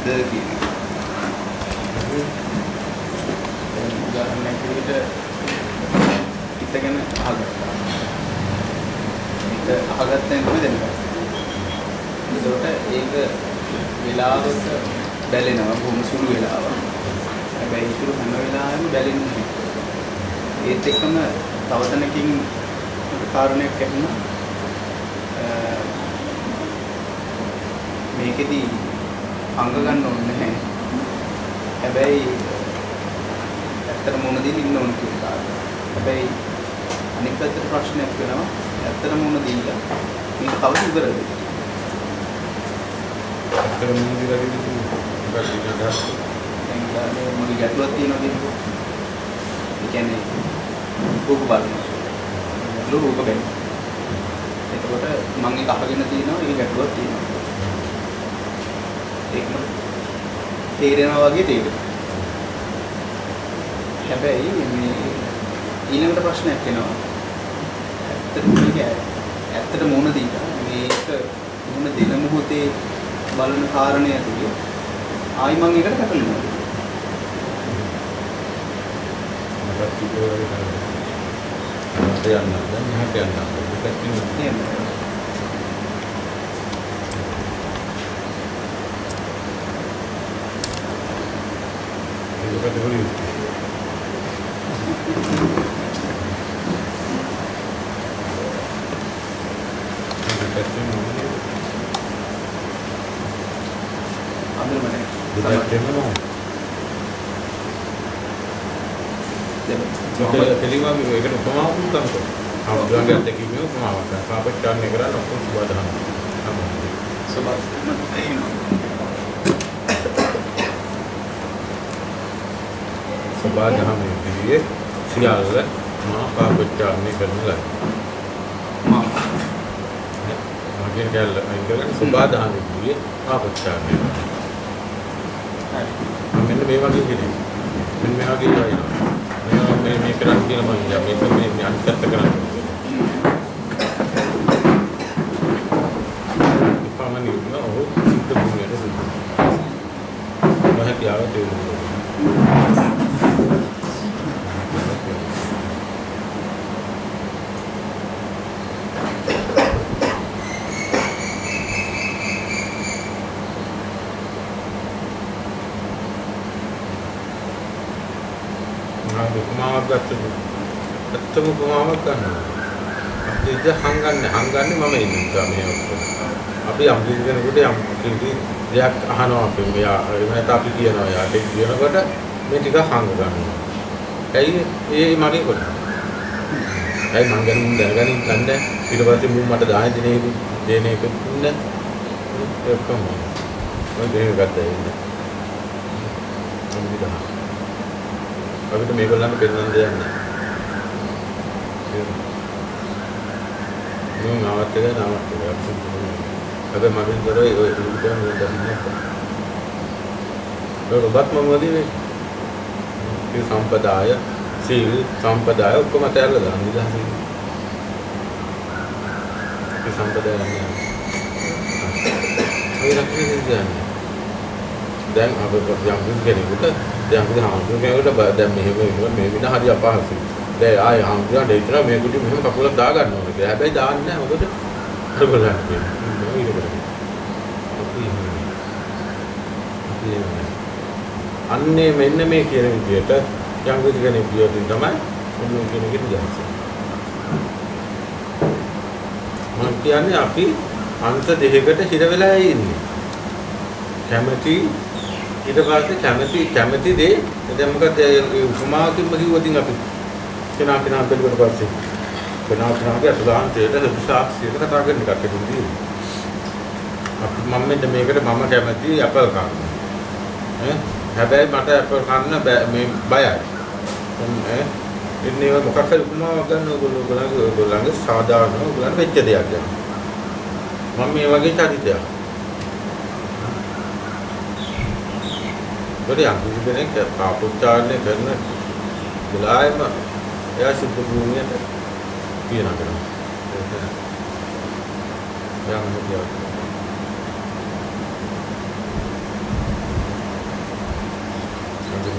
කියන එක. උදාහරණයක් විදිහට හිතගෙන අහගත්තා. හිත අහගත්තෙන් තමයි දැනගන්නේ. ඒකට ඒක වෙලාවක බැලෙනවා බොහොම සුළු වෙලාවක්. හැබැයි ඉතුරු හැම වෙලාවෙම බැලෙන්නේ. ඒත් එක්කම තව තැනකින් කාරණයක් ඇහුණා. මේකෙදි අංග ගන්න ඕනේ නැහැ. හැබැයි ඇත්තට මොන දෙයක් ඉන්න ඕන කියලා. හැබැයි අනිත් පැත්තට ප්‍රශ්නයක් වෙනවා. ඇත්තට මොන දෙයක් මේ කවුද ඉවරද? ඇත්තට මොන දෙයක් දැන් මොකද ගැටලුවක් තියෙනවද කියන්නේ? ඒ කියන්නේ රූප බලනවා. රූප බලනවා. එතකොට මම ඒක අහගෙන තියෙනවා ඒක ගැටලුවක් තියෙනවා. ඒකම තේරෙනවා වගේ තේරෙනවා. හැබැයි මේ ඊළඟට ප්‍රශ්නයක් එනවා. ඇත්තට මොන දෙයක් මේක මොන දින මොහොතේ බලන කාරණය තුල ආයි මම ඒකට පැටලෙනවා. කෙලින්ම මේකට උපමාවක් උත්තරක. ආවුරුද්දක් දෙකකින් උපමාවක්. පාපච්චාරණය කරලා ඔක්කොම සුබදහන. සබදහන විදිහේ සියල්ල මා පාපච්චාරණය කරනවා. මගේ ගැල්ල අයින්කරන සබදහන විදිහේ පාපච්චාරණය. මෙන්න මේ වගේ කෙනෙක්. මෙන්න මේ වගේ වයින්නවා. මේ කරන්නේ කියලා මම කියන්නේ මේ අනිත් පැත්ත කරන්නේ. ඉපමණ නියුන ඔහු සිද්ධ භූමියට සිද්ධ. මහත්යාව දෙවුණා. උපමාවක් ගත්තොත් ඇත්තම උපමාවක් ගන්නවා. අපි ඉත හංගන්නේ මම ඉන්නවා මේ ඔක්කොම. අපි යම් කෙනෙකුට යම් දෙයක් අහනවා අපි මෙයා එහෙම අපි කියනවා යාට කියනකොට මේ ටික හංග ගන්නවා. ඇයි ඒ මගේ කොට? ඇයි මං දැනගනින් ගන්න ඊට පස්සේ මම මට 10 දිනේක දෙන එක ඉන්න ඔක්කොම මම දෙක ගත්තා ඉන්න. අපිට මේගොල්ලන්ට පෙන්වන්න දෙයක් නැහැ. මම නවත් එක. හැබැයි මගෙන් කරේ ඔය විදිහටම දෙන්නේ. ඔබත් මොනවද මේ? මේ සම්පදාය, සීල සම්පදාය ඔක්කොම තැරලා දාන්න ඉතින්. මේ සම්පදාය නෑ. ඔය රකින්නේ දැන් අපේ යම් කෙනෙකුට දැන් අපි හාමුදුරුවෝ දැන් මෙහෙම වෙනවා මේ වින හරි අපහසුයි. දැන් ආයේ හාමුදුරුවෝ දෙවිතර මේ කුටි මෙහෙම කකුලක් දා ගන්න ඕනේ කියලා. හැබැයි දාන්නේ නැහැ. මොකද අරගලන්නේ. අන්නේ මෙන්න මේ කියන විදිහට යම් කෙනෙක් කියොත් තමයි මොන කෙනෙකුට දැනෙන්නේ. මම කියන්නේ අපි අන්ත දෙකකට හිර වෙලා ඉන්නේ. කැමැති ඊට පස්සේ කැමැති දේ දැන් මොකද උපමාවකින්ම කිව්වොත් අපි කෙනා බැලුවට පස්සේ කෙනාගේ අතුලාන්තයට සාක්ෂියකට කතා කරන එකක් තිබුණේ. අපි මම මෙන්න මේකට මම කැමැති ඇපල් කන්න. හැබැයි මට ඇපල් කන්න මේ බයයි. ඉන්නේ මොකක් හරි උපමාවක් ගන්න ඔයගොල්ලන්ගේ සාධාරණ ඔයගොල්ලන් වෙච්ච දෙයක් ගන්න. මම මේ වගේ චරිතයක්. බඩේ අංගු කෙනෙක් පාපොච්චාරණය කරන වෙලාවෙම එයා සිද්ධ භූමියට පියනා කරනවා.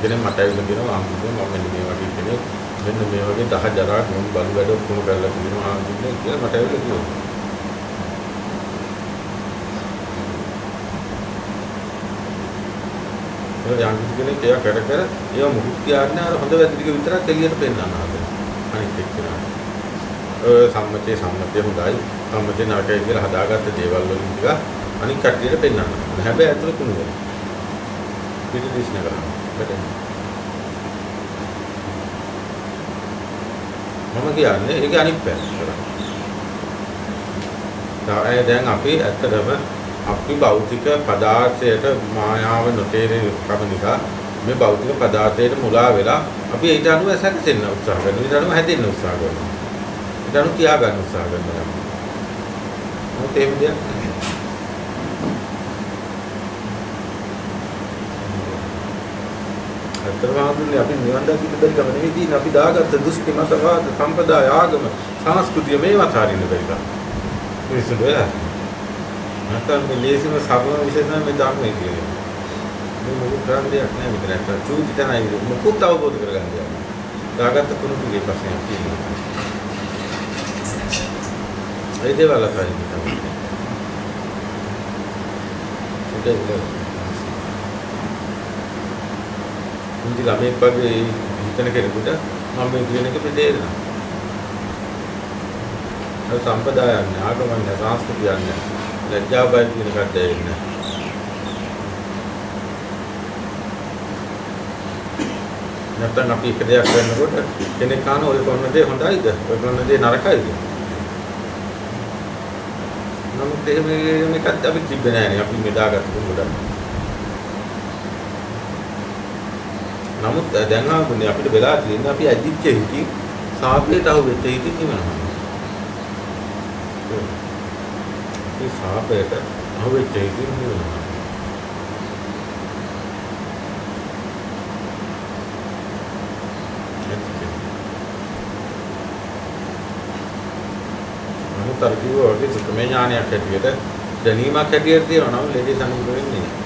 කෙනෙක් මට ඇවිල්ලා කියනවා ආම්බුනේ මම මෙන්න මේ වගේ කෙනෙක් මෙන්න මේ වගේ 10 ජරා ගුණ බලු වැඩ ඔක්කොම කරලා තියෙනවා ආම්බුනේ කියලා මට ඇවිල්ලා කිව්වා. ඒ යම් කෙනෙක් ඒක කර කර ඒව මුකුත් කියන්නේ අර හොඳ වැඩ ටික විතරක් එළියට පෙන්නනවා අනිත් එක්කෙනා. සම්මතයේ හොඳයි සම්මතේ නරකයි කියලා හදාගත්ත දේවල් වලින් ටික අනිත් කට්ටියට පෙන්නනවා. හැබැයි ඇතුළේ කුණු වෙනවා. පිටිදිස්න කරනවා. මම කියන්නේ ඒක අනිත් පැත්ත කරා. දැන් අපි ඇත්තටම අපි භෞතික පදාර්ථයට මායාව නොතේරෙන කම නිසා මේ භෞතික පදාර්ථයට මුලා වෙලා අපි ඊට අනුව සැකසෙන්න උත්සාහ කරනවා. ඊට අනුව හැදෙන්න උත්සාහ කරනවා. ඊට අනුව තියා ගන්න උත්සාහ කරනවා. මොකද එහෙම දෙයක් නැහැ. අතරවාදුනේ අපි නිවන් දකින්න බැරි කම නෙවෙයි තියෙන්නේ. අපි දාගත්ත දෘෂ්ටි මතවාද සම්පදාය ආගම සංස්කෘතිය මේවත් හරින්න බැරි කම. මිනිස්සු වෙලා නැත්නම් මේ ලේසිම සරල විශේෂම මේ ධර්මයේ කියන්නේ. මේ මොකක් කරන්න දෙයක් නැහැ මෙතන. නැත්නම් චූටි තනයි මොකුත් අවබෝධ කරගන්න දෙයක්. දාගත්ත කුණුගේ ප්‍රශ්නයක් තියෙනවා. ඒ දේවල් අතරින් තමයි. ඒක මුන්දි ළමෙක් වගේ හිතන කෙනෙකුට මම මේ කියන එක තේරෙනවා. අර සම්පදායයන් ආගමයන් සංස්කෘතියන් ලැජ්ජාබය කියන කට දෙන්නේ. නැත්නම් අපි එක දෙයක් කරනකොට කෙනෙක් කන ඔය කරන දේ හොඳයිද? ඔය කරන දේ නරකයිද? නමුත් මේකත් අපි තිබ්බේ නැහැ. අපි මෙදාගත්ත ගොඩක්. නමුත් දැන් ආවුනේ අපිට වෙලා තියෙන්නේ අපි ඇදිච්ච හිටි සාපේට අහුවෙච්ච හිටි නිවනවා. ඒ සාපේට අහුවෙච්ච හිටි නිවනවා. නමුත් අර කිව්වා වගේ සුතමේ ඥානයක් හැටියට දැනීමක් හැටියට තියෙනවා නම් ලේඩි සම්මුඛ වෙන්නේ නැහැ.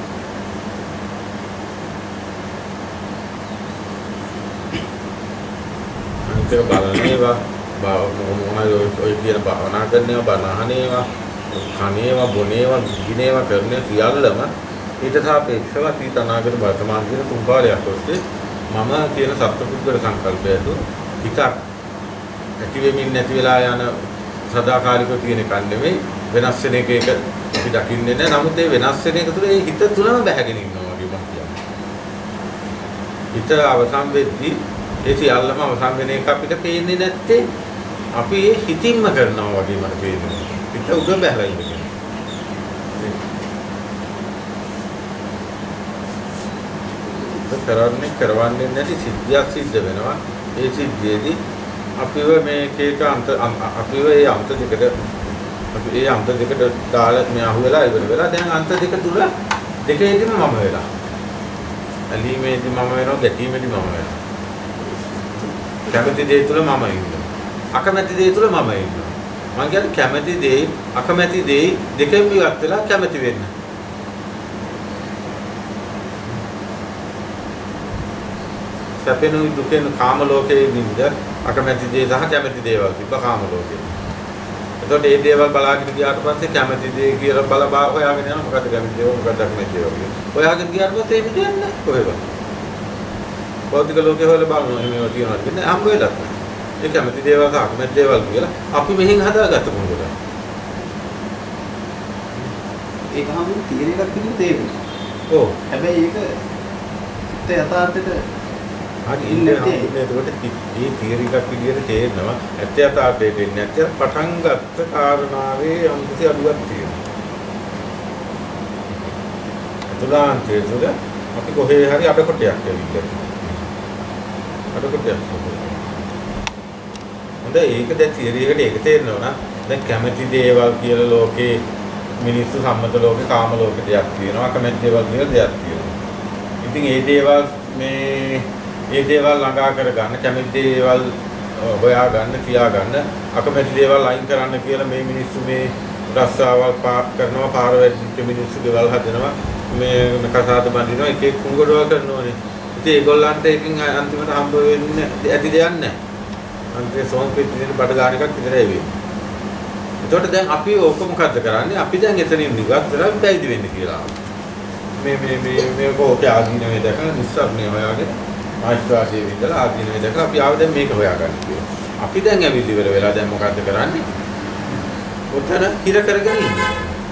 ඒක බලන්නේවා මොනවද ඔය කියන භාවනා කරනේවා බනහනේවා කනේවා බොනේවා ගිනේවා කරන්නේ සියල්ලම ඊට සාපේක්ෂව අතීත අනාගත වර්තමාන කියන තුන් කාලයක් ඔස්සේ මම කියන සත්පුද්ගල සංකල්පයට හිතක් ඇති වෙමින් නැති වෙලා යන සදාකාලිකව තියෙන එකක් නෙමෙයි වෙනස් වෙන එක අපි දකින්නේ නැහැ. නමුත් ඒ වෙනස් වෙන එක තුළ ඒ හිත තුලම බැහැගෙන ඉන්නවා වගේ මම කියන්නේ. හිත අවසන් වෙද්දී ඒ සියල්ලම අවසන් වෙන එක අපිට පේන්නේ නැත්තේ අපි ඒ හිතින්ම කරනවා වගේ මට පේනවා. හිත උඩ බැහැලා ඉන්නේ. ඒක කරවන්නේ නැති සිද්ධියක් සිද්ධ වෙනවා. ඒ සිද්ධියේදී අපිව මේකේක අපිව ඒ අන්ත දෙකට අපි ඒ අන්ත දෙකට දාලා මේ අහුවෙලා ඉවර වෙලා දැන් අන්ත දෙක තුල දෙකේදීම මම වෙලා. ඇලීමේදී මම වෙනවා, ගැටීමේදී මම වෙනවා. කැමැති දේ තුල මම ඉන්නවා. අකමැති දේ තුල මම ඉන්නවා. මම කියන්නේ කැමැති දේ, අකමැති දේ දෙකෙන් ඉවත් වෙලා කැමැති වෙන්න. සැපෙනුයි දුකෙනුයි කාම ලෝකයේ නින්ද අකමැති දේ සහ කැමැති දේවල් තිබ්බ කාම ලෝකේ. එතකොට මේ දේවල් බලාගෙන ගියාට පස්සේ කැමැති දේ කියලා බල හොයාගෙන යනවා. මොකද කැමැති දේ මොකද අකමැති දේ වගේ. හොයාගෙන ගියාට පස්සේ මේ දෙන්නේ කොහෙවත්. භෞතික ලෝකේ වල බලනවා මේවා තියනවා කියන්නේ හම්බ වෙලත් නැහැ. ඒ කැමති දේවල් සහ අකමැති දේවල් කියලා අපි මෙහෙන් හදාගත්ත මොකද? ඒක හැමෝම තියෙන එකක් විදිහට තේරෙනවා. ඔව්. හැබැයි ඒක යථාර්ථයට හරි ඉන්නේ එතකොට මේ තියරි එකක් විදිහට තේරෙනවා. ඇත්ත යථාර්ථයට එන්නේ නැත්නම් පටන් ගත්ත කාරණාවේ අමුතු අඩුවක් තියෙනවා. අතුලාන්තයේ තුල අපි කොහේ හරි අඩකොටයක් ඇවිල්ලා හොඳයි ඒක දැන් තියරි එකට ඒක තේරෙනවා නම් දැන් කැමැති දේවල් කියලා ලෝකේ මිනිස්සු සම්මත ලෝකේ කාම ලෝකේ දෙයක් තියෙනවා අකමැති දේවල් කියලා දෙයක් තියෙනවා. ඉතින් ඒ දේවල් ළඟා කරගන්න කැමැති දේවල් හොයා ගන්න තියා ගන්න අකමැති දේවල් අයින් කරන්න කියලා මේ මිනිස්සු මේ රස්සාවල් කරනවා පාර වැදිච්ච මිනිස්සු දේවල් හදනවා මේ කසාද බඳිනවා එක එක කුංගඩවල් කරනවානේ. ඉතින් ඒගොල්ලන්ට එකකින් අන්තිමට හම්බ වෙන්නේ ඇති දෙයක් නැහැ. අන්තිමේ සෝම් පිටින් බඩ ගන්න එකක් විතරයි වෙන්නේ. එතකොට දැන් අපි ඕක මොකද්ද කරන්නේ? අපි දැන් එතනින් නිවත් වෙලා පැවිදි වෙන්න කියලා. මේ කෝටි ආදීනවේ දැකලා නිස්සාරණේ හොයාගෙන ආශ්වාසයේ විඳලා ආදීනවේ දැකලා අපි ආව දැන් මේක හොයාගන්න කියලා. අපි දැන් ඇවිල්ලි ඉවර වෙලා දැන් මොකද්ද කරන්නේ? ඔතන හිර කරගෙන ඉන්නේ.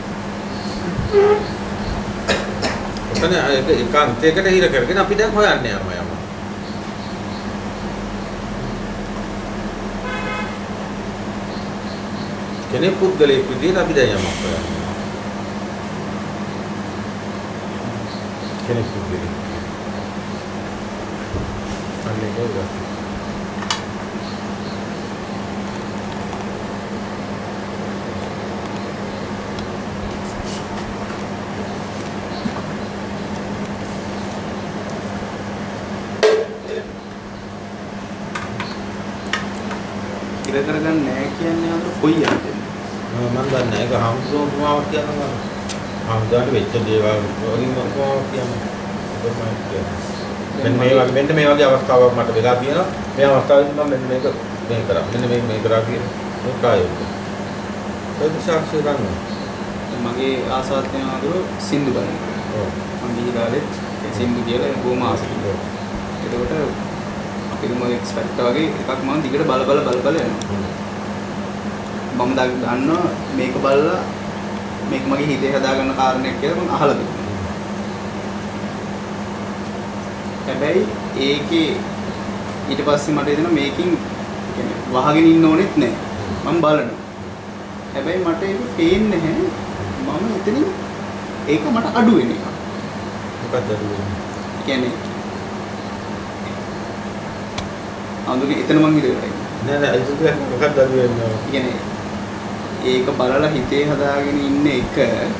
ඔතන ඒකාන්තයකට හිර කරගෙන අපි දැන් හොයන්න යනවා යම. කෙනෙක් පුද්ගලයෙක් විදිහට අපි දැන් යමක් හොයන්නේ. කෙනෙක් පුද්ගලයෙක්. අනේ ගොඩක්. ඉර කරගන්න නැහැ කියන්නේ අර කොයි යන්නේ මම දන්නේ ඒක හම්සෝමාවක් කියනවා හම්දාට වෙච්ච දේවල් වලින් මම කියන්නේ මෙන්න මේ වගේ අවස්ථාවක් මට වෙලා තියෙනවා මේ අවස්ථාවේදී මම මෙන්න මේක කරා මෙන්න මේ කරා කියන මේ ප්‍රායෝගික ඒක සාක්ෂි ගන්නවා මගේ ආසාවත් වෙනවා සින්දු බලන්න ඔව් මම ගිහිලාලේ සින්දු කියලා බොහොම ආසයි එතකොට ෆිල්ම් එක්ස්පෙක්ට් වගේ එකක් මම දිගට බල යනවා. මම දන්නවා මේක බලලා මේක මගේ හිතේ හදාගන්න කාරණයක් කියලා මම අහලා තිබුණා. හැබැයි ඒකේ ඊට පස්සේ මට එදෙන මේකින් කියන්නේ වහගෙන ඉන්න ඕනෙත් නැහැ. මම බලනවා. හැබැයි මට ඒක පේන්නේ නැහැ. මම එතනින් ඒක මට අඩු වෙන එක. මොකක්ද අඩු වෙන්නේ? කියන්නේ අඳුනේ එතන මං ඉඳලා නෑ ඒක මොකක්ද අඩු වෙන්නේ? කියන්නේ ඒක බලලා හිතේ හදාගෙන ඉන්න එක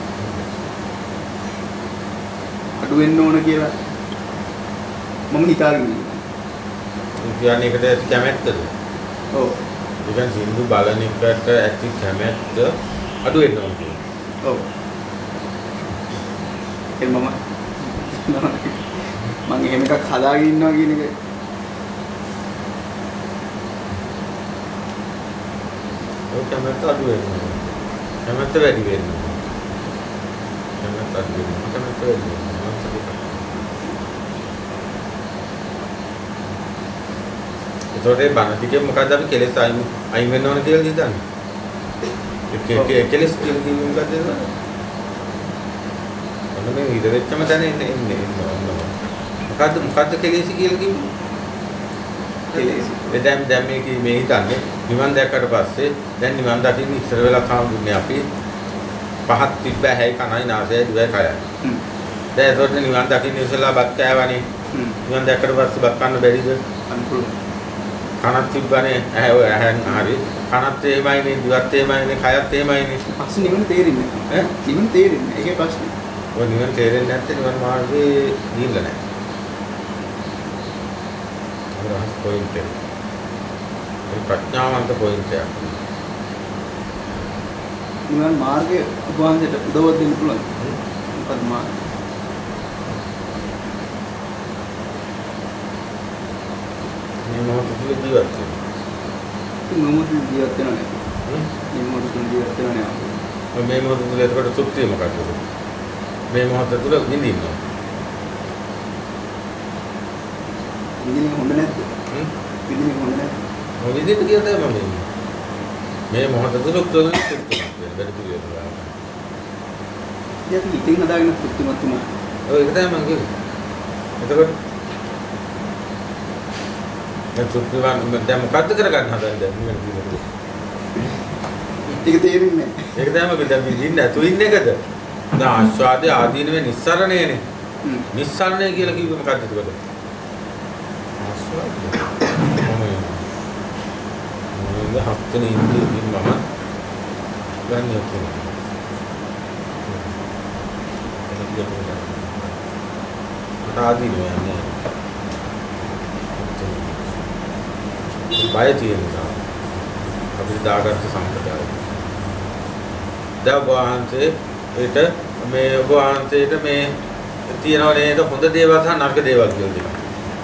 අඩු වෙන්න ඕන කියලා මම හිතාගෙන ඉන්නවා. ඒ කියන්නේ ඒකට ඇති කැමැත්තද? ඔව්. ඒ කියන්නේ සින්දු බලන එකට ඇති කැමැත්ත අඩු වෙන්න ඕන කියලා. ඔව්. ඒ මම එහෙම එකක් හදාගෙන ඉන්නවා කියන එක කැමැත්ත අඩු වෙනවා. කැමැත්ත වැඩි වෙනවා. කැමැත්ත අඩු වෙනවා. කැමැත්ත වැඩි වෙනවා. ඒතකොට බණ ටිකේ මොකද්ද අපි කෙලෙස් අයින් වෙන්න ඕන කියලා හිතන්නේ? කෙලෙස් කියන්නේ මොකද්ද නේද? ඔන්න මේ ඉඳ වෙච්චම තැන ඉන්නේ. මොකද්ද කෙලෙස් කියලා කිව්වේ? දැන් මේ හිතන්නේ නිවන් දැක්කට පස්සේ දැන් නිවන් දකින්න ඉස්සර වෙලා කාමුන්නේ අපි පහත් තිබ්බ හැයි කනයි නාසයයි දිවයි කයයි. දැන් ඒකට නිවන් දකින්න ඉස්සලා බත් කෑවනේ. නිවන් දැක්කට පස්සේ බත් කන්න බැරිද? අනුකූල. කනක් තිබ්බනේ ඇහෙන් හරි. කනත් එහෙමයිනේ දිවත් එහෙමයිනේ කයත් එහෙමයිනේ. පස්සේ නිවන තේරෙන්නේ නැහැ. නිවන තේරෙන්නේ. ඒකේ ප්‍රශ්නේ. ඔය නිවන තේරෙන්නේ නැත්නම් නිවන මාර්ගේ ගිහිල්ලා නැහැ. රහස් පොයින්ට් එක. ඒ ප්‍රඥාවන්ත පොයින්ට් එක. නිවන් මාර්ගයේ උපවාසයට උදව් දෙන්න පුළුවන්. මොකද මාර්ගය? මේ මොහොතේ ජීවත් වෙනවා. මේ මොහොතේ ජීවත් වෙනවා නේද? මේ මොහොතේ ජීවත් වෙනවා නේද? මේ මොහොතේ තුල ඒකට තෘප්තිය මොකක්ද? මේ මොහොතේ තුල විඳින්නවා. විඳින්න හොඳ නැද්ද? විඳින්න හොඳ නැද්ද? ඔය විදිහට කියතේ මම මේ මොහොතේ තුල තෘප්තියක් වෙන පිළිවෙල. ඉතින් ඉතින් හදාගෙන තෘප්තිමත් වුණා. ඔය ඒක තමයි මම කිව්වේ. එතකොට දැන් තෘප්තිවන් දැන් මොකද්ද කරගන්න හදන්නේ දැන් නිවන පිළිවෙල? ඒක තේරෙන්නේ නැහැ. ඒක තමයි මම දැන් විඳින්න නැතු ඉන්නේ එකද? දැන් ආස්වාදයේ ආදීනවේ නිස්සරණයනේ. නිස්සරණය කියලා කිව්වේ මොකද්ද එතකොට? ආස්වාදය. මම හත්නේ ඉන්නේ මම ගන්න යන්නේ. ආදීනවේ යන්නේ. බය තියෙනවා. අපිට දාගත්ත සම්ප්‍රදාය. දැන් මේ ඔබ වහන්සේට මේ තියනව නේද හොඳ දේවල් සහ නරක දේවල් කියලා දෙනවා.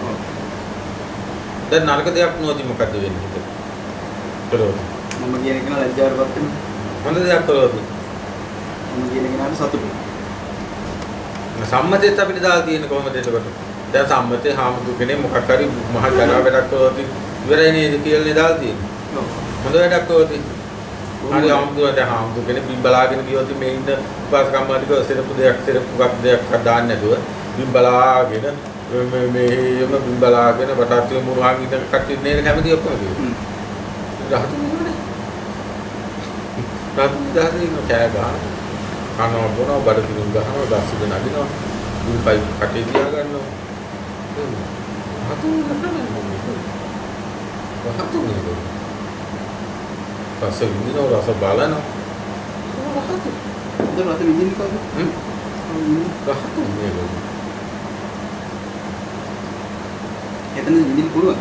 දැන් නරක දෙයක් නොදී මොකද වෙන්නේ හිතේ? කරොත්. මම කියන එක නෑ ලැජ්ජාවටපත් වෙනවා. හොඳ දෙයක් කරොත්. මම කියන එක නෑ සතුටුයි. සම්මතෙත් අපිට දාලා තියෙන කොහොමද එතකොට? දැන් සම්මතේ හාමුදුරු කෙනෙක් මොකක් හරි මහ ජරා වැඩක් කරොත් ඉවරයි නේද කියලා දාලා තියෙන්නේ. ඔව්. හොඳ වැඩක් කරොත් හරි හාමුදුරු කෙනෙක් බිම් බලාගෙන ගියොත් මේ ඉන්න උපාසකම්මාටික සෙරපු ගක් දෙයක් දාන්න නැතුව බිම් බලාගෙන මේම බිම් බලාගෙන වටාත්තු මුරුහන් ඉන්න කට්ටිය නේද කැමති ඔක්කොම කිව්වා. රහතුන් නෙමෙයි. රහතුන් දාගෙන කෑ ගහනවා. කනවා බොනවා බඩ පිරුම් ගහනවා දස්සුද නගිනවා. දුල් පයිප් කටේ තියා ගන්නවා. රහතුන් නෙමෙයි. රහතුන් නෙමෙයි. පස්සේ විඳිනවා රස බලනවා. රහතුන්. දැන් රට විඳින්න කවුද? රහතුන් නෙමෙයි. එතන විඳින්න පුළුවන්.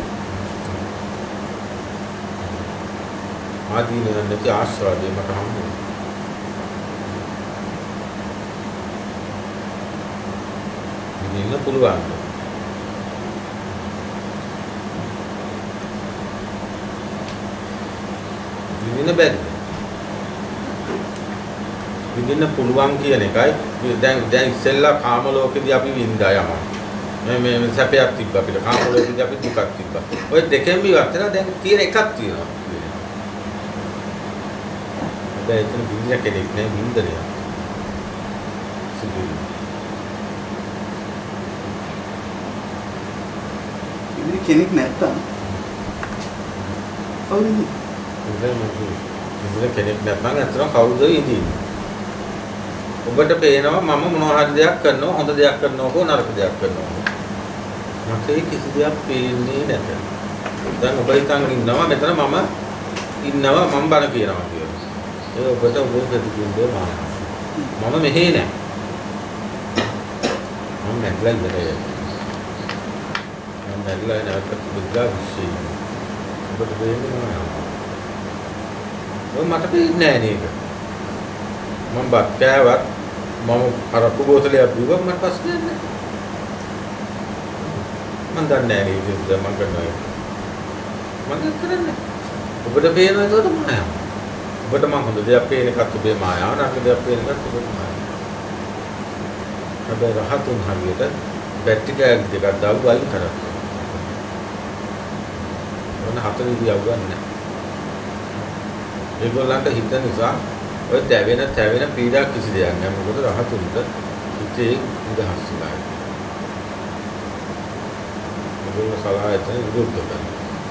ආදීන නැති ආස්වාදේ මට හම්බුනේ. විඳින්න පුළුවන්. විඳින්න බැරි. විඳින්න පුළුවන් කියන එකයි දැන් ඉස්සෙල්ලා කාම ලෝකෙදී අපි විඳා යනවා. මේ සැපයක් තිබ්බ අපිට කාම ලෝකෙදී අපි දුකක් තිබ්බා. ඔය දෙකෙන්ම ඉවත් වෙනවා දැන් තියෙන එකක් තියෙනවා. දැන් එතන විඳින කෙනෙක් නෑ විඳිනය. සිදුවි. විඳින කෙනෙක් නැත්තම් කවුද ඉන්නේ? විඳින කෙනෙක් නැත්නම් අතන කවුද ඉඳින්නේ? ඔබට පේනවා මම මොනවා හරි දෙයක් කරනවා හොඳ දෙයක් කරනවා නරක දෙයක් කරනවා. මට ඒ කිසි දෙයක් පේන්නේ නැත. දැන් ඔබ හිතන් ඉන්නවා මෙතන මම ඉන්නවා මම බන කියනවා කියලා. ඒ ඔබට ඔබ ප්‍රතිබිම්බේ මානවා. මම මෙහෙ නෑ. මම නැගලා ඉඳලා මම නැගලා නැවත බුද්ධා විශ්ේ. ඔබට පේන්නේ නෑ. ඔය මට පේන්නේ නෑ නේද? මම බත් කෑවත් මම අරක්කු බෝතලයක් බිව්වම මට ප්‍රශ්නයක් නෑ. මම දන්නේ නෑ නේද මම කරනවා. මම කරන්නේ. ඔබට පේනවා ඒකට මායාව. ඔබට මම හොඳ දෙයක් පේන එකත් ඔබේ මායාව නරක දෙයක් පේන එකත් ඔබේ මායාව. හැබැයි රහතුන් හරියට බැටරි කෑලි දෙකක් දාලා වයින් කරා. මොන හතරේ දියව ගන්න. ඒගොල්ලන්ට හිත නිසා ඔය තැවෙන පීඩා කිසි දෙයක් නෑ. මොකද රහතුන්ට හිතේ නිදහස් වෙලා. ඒගොල්ලෝ සලායතන විරුද්ධ කරනවා.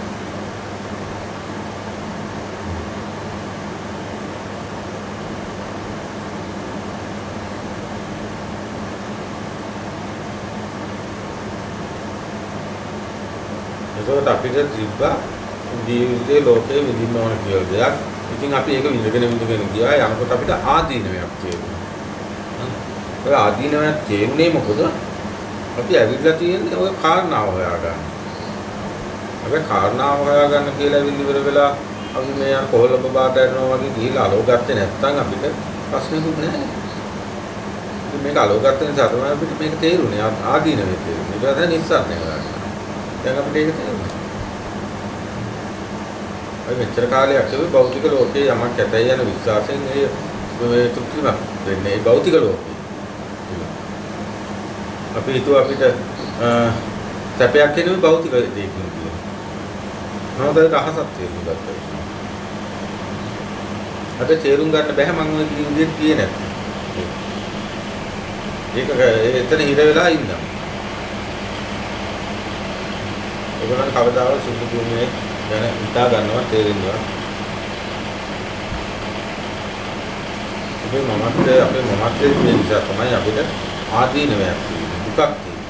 ඒකට අපිට තිබ්බා ජීවිතේ ලෝකේ විඳින්න ඕන කියලා දෙයක්. ඉතින් අපි ඒක විඳගෙන ගියා. යනකොට අපිට ආදීනවයක් තියෙනවා. ඔය ආදීනවයක් තේරුනේ මොකද? අපි ඇවිල්ලා තියෙන්නේ ඔය කාරණාව හොයාගන්න. අපි කාරණාව හොයාගන්න කියලා ඇවිල්ලි ඉවර වෙලා අපි මේ යන කොහොල්ල බබාට යනවා වගේ ගිහිලා අලෝ ගත්තේ නැත්නම් අපිට ප්‍රශ්නකුත් නැහැ. ඉතින් මේක අලෝ ගත්ත නිසා තමයි අපිට මේක තේරුනේ ආදීනවේ තේරුනේ. ඒක දැන් ඉස්සරනේ හොයාගන්න. දැන් අපිට ඒක තේරුණා. අය මෙච්චර කාලයක් තිබුණේ භෞතික ලෝකේ යමක් ඇතයි යන විශ්වාසයෙන් මේ තෘප්තිමත් වෙන්නේ භෞතික ලෝකේ. අපි හිතුවා අපිට සැපයක් එන්නේ භෞතික දෙයකින් කියලා. මොනවද රහසක් තේරුම් ගත්තා. අපේ තේරුම් ගන්න බැහැ මම ඔය විදිහට කියේ නැත්නම්. ඒක එතන හිර වෙලා ඉන්නවා. ඒගොල්ලන් කවදාවත් සුදු භූමියේ යන හිතා ගන්නවා තේරෙනවා. අපේ මමත්වයේ තියෙන නිසා තමයි අපිට ආදීනවයක් තියෙන්නේ දුකක්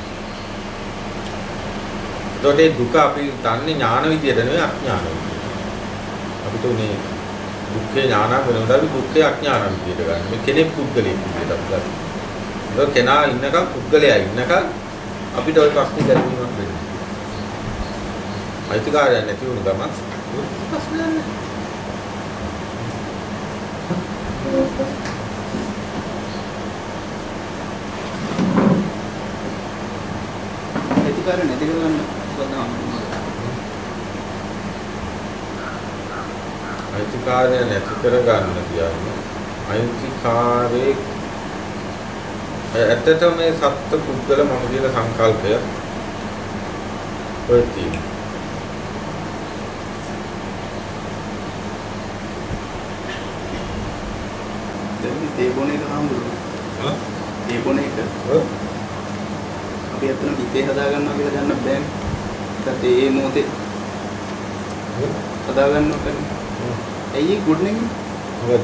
තියෙන්නේ. ඒතකොට දුක අපි දන්නේ ඥාන විදියට නෙවෙයි අඥාන විදියට. අපිට උනේ දුක්ඛේ ඥාන වෙනවා අපි දුක්ඛේ අඥාන විදියට ගන්න. මේ කෙනෙක් පුද්ගලෙක් විදියට අපි ගන්න. ඒක කෙනා ඉන්නකම් පුද්ගලයා ඉන්නකම් අපිට ওই ප්‍රශ්නේ ගැටීමක් වෙන්නේ. අයිතිකාරයන් නැති වුණ ගමන් ප්‍රශ්නයක් නැහැ. අයිතිකාරය නැති කරගන්න බලනවා. අයිතිකාරය නැති කරගන්න කියන්නේ අයිතිකාරයේ ඇත්තටම මේ සත්ත්ව පුද්ගල මම කියන සංකල්පය ඔය තියෙනවා. දැන් ඒ බොන එක හම්බුනේ. ඒ බොන එක. අපි අතන හිතේ හදා ගන්නවා කියලා ගන්න බෑනේ. ඒත් ඒ මොහොතේ හදා ගන්නවා කියන්නේ. ඇයි ගුඩ් නෙගින්? මොකද?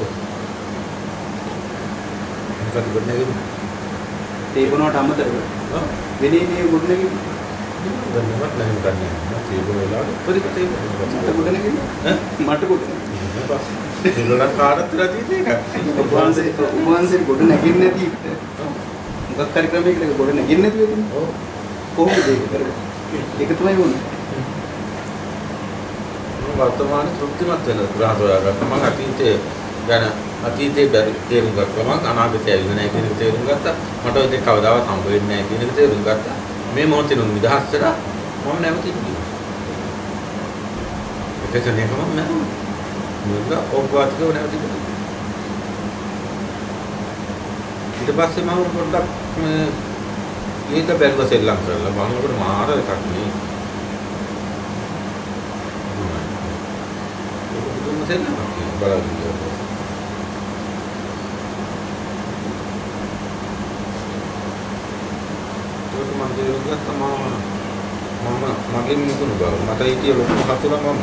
මොකද ගුඩ් නෙගින්? ඒ බොනවට අමතරව. වෙන්නේ මේ ගුඩ් නෙගින්. දැන් මම නැහැ ගන්නේ. මම ඒ බොන වෙලාවට පරිපතේ මට ගුඩ් නෙගින්. මට ගුඩ් නෙගින්. ඒගොල්ලන් කාටත් තියෙන එක. උපවාසයේ ගොඩ නැගින්න නැති මොකක් හරි ක්‍රමයකට ගොඩ නැගින්න නැති වෙන්නේ. ඔව්. කොහොමද ඒක කරන්නේ? ඒක තමයි වුනේ. වර්තමාන තෘප්තිමත් වෙන ග්‍රහස හොයාගත්තා. මම අතීතයේ තේරුම් ගත්තා. මම අනාගතය ඇවිල්ලා නැහැ කියන එක තේරුම් ගත්තා. මට ඔය දෙක කවදාවත් හම්බ වෙන්නේ නැහැ කියන එක තේරුම් ගත්තා. මේ මොහොතේ නිදහස් වෙලා මම නැවතින්නේ. ඒක කියන්නේ මම නෑ. මුල ඔබ්වාතිකව නැවතින්නේ. ඊට පස්සේ මම පොඩ්ඩක් මේක බැලුව සෙල්ලම් කරලා බලනකොට මාර එකක් නේ. ඒක සෙල්ලම් බලන්න. ඒක මම දෙවියන්ට මම මගේ මිනිකුණු බව මට හිතිය ලොකු හතුරා මම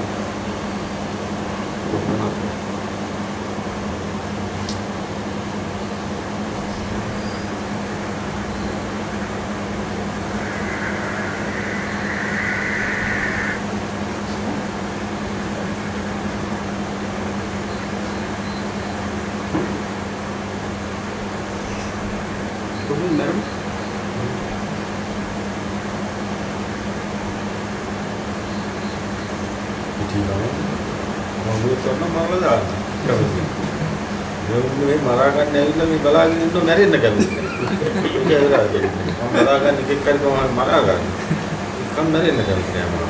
මේ මරා ගන්න ඇවිල්ලා මේ බලාගෙන ඉන්න මැරෙන්න කැමති. ඒක ඇවිල්ලා මම බලා ගන්න එකෙක් හරි කොහොමද මරා ගන්න. කම් මැරෙන්න කැමති නෑ මම.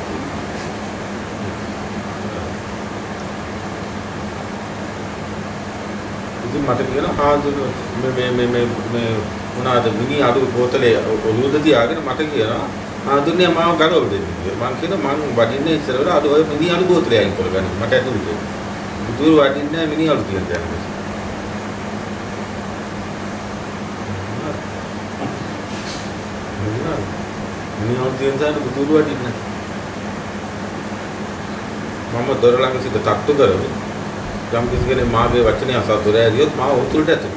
ඉතින් මට කියලා ආදුන මේ මොනවාද මිනි අඩු බෝතලේ ඔලුවද තියාගෙන මට කියනවා ආදුන්නේ මාව ගලවලා දෙන්න කියලා. මං කියනවා මං වඩින්නේ ඉස්සරවලා අද ඔය මිනි අඩු බෝතලේ අයින් කරගන්න. මට ඇතුළේ. බුදුරු වඩින්නේ මිනි අඩු කියන දේ. මිනිහන් තියෙන බුදුරු වඩින්න මම දොර ළඟ සිට තට්ටු කරමි යම් කිසි කෙනෙක් මාගේ වචනේ අසද්දොර ඇරියොත් මාව උතුරට ඇතුළු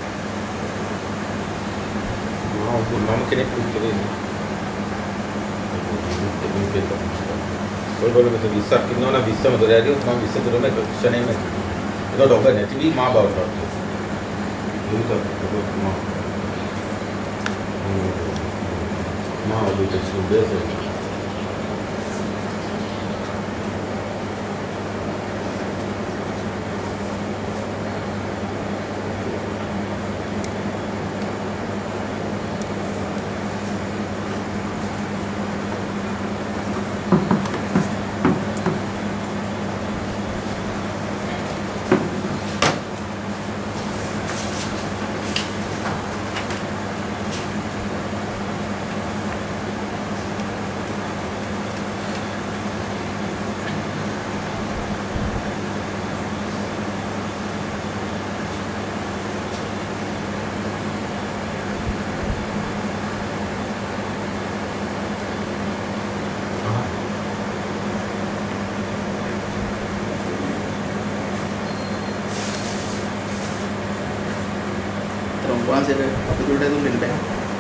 වෙනවා මම කෙනෙක් උත්තරේ ඔයගොල්ලෝ මෙතන 20ක් ඉන්නවනම් 20ම දොර ඇරියොත් මම 20 දොරම එක ක්ෂණයෙම ඒකට ඔබ නැති වී මා බවට පත් වෙනවා මා ඔබට සුබේසෙ වහන්සේට අපි දුරට දුන්නෙ නැහැ.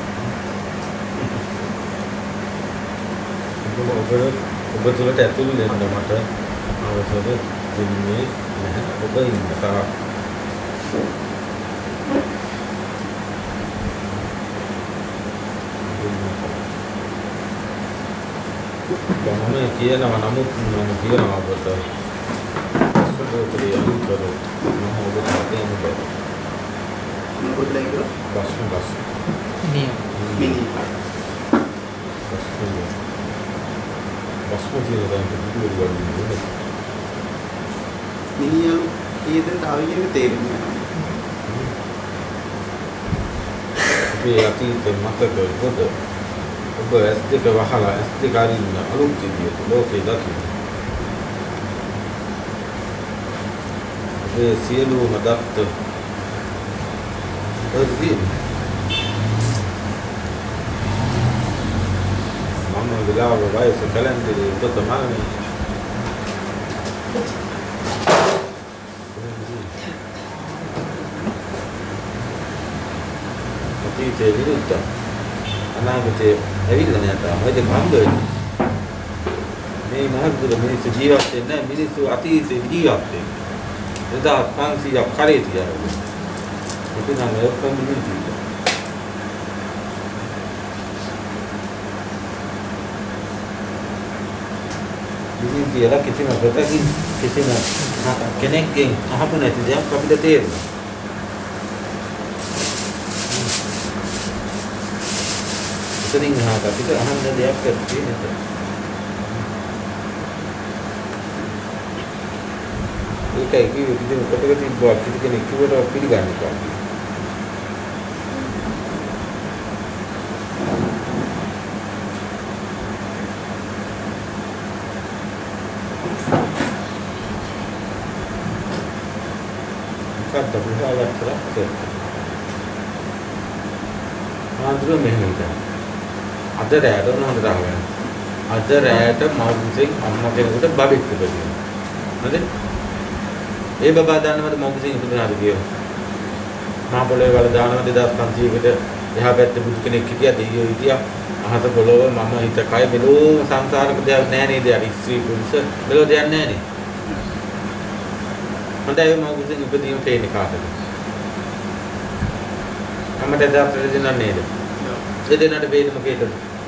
ඔබ තුලට ඇතුළු වෙන්න මට අවසර දෙන්නේ නැහැ. ඔබ ඉන්න තාක් මම කියනවා නමුත් මම කියනවා ඔබට සුබෝදේ අනුකර මම ඔබට දෙන්න බෑ. මොකද ලයිකලා බස් මිනි බස් මොකද දැන් මිනිහලු ඊදෙන් ආවේ කියන තේරෙන්නේ නැහැ. මේ අතීතේ මතක පොත ඔබ S2 වහලා S2 කාරින්න අලුත් විදියට ලෝකේ දකින්න. ඒ සියලුම දත්ත ඔද්දී මම විලාව වයස කැලෙන්ඩරේ පොත මානේ අතීතේ විරුද්ධ අනාගතේ ඇවිල්ලා නැහැ තාම. ඒක මන්ද මේ මහත්තුල මිනිස්සු ජීවත් වෙන්නේ නැහැ. මිනිස්සු අතීතේ ජීවත් වෙන්නේ. 1500ක් කරේ තියනවා. ඒක නම් ඔක්කොම නිදි. ඉතින් කියලා කිසිම ප්‍රතිකින් කිසිම කෙනෙක්ගෙන් අහපු නැති දෙයක් අපිට තේරෙනවා. ඉතින් අපිට අහන්න දෙයක් තියෙනවා. ඒකයි කිව්වේ ඉතින් පොතක තිබ්බා කිසි කෙනෙක් කිව්වට පිළිගන්නේ නැහැ. කද්ද බුහාලක් කරා. ආන්දර මෙහෙම හිටා. අද රැයට උනහඳ දාගෙන. අද රැයට මාගුසෙන් අම්මා කෙනෙකුට බබෙක් ඉපදුණා. හරිද? ඒ බබා දන්නවද මොකක්ද ඉපදුනාද කියලා? මහ පොළොවේ වල දානවා 2500කට එහා පැත්තේ බුදු කෙනෙක් හිටියා දෙයියෝ හිටියා අහස පොළොව මම හිත කය මෙලෝ සංසාරක දෙයක් නෑ නේද? අර ස්ත්‍රී පුරුෂ මෙලෝ දෙයක් නෑ නේ. හොඳයි මොකක්ද ඉපදීම තේන්නේ කාටද? අපිට දාතර දෙන්න නේද? ඒ දෙන්නට වේද මොකේද?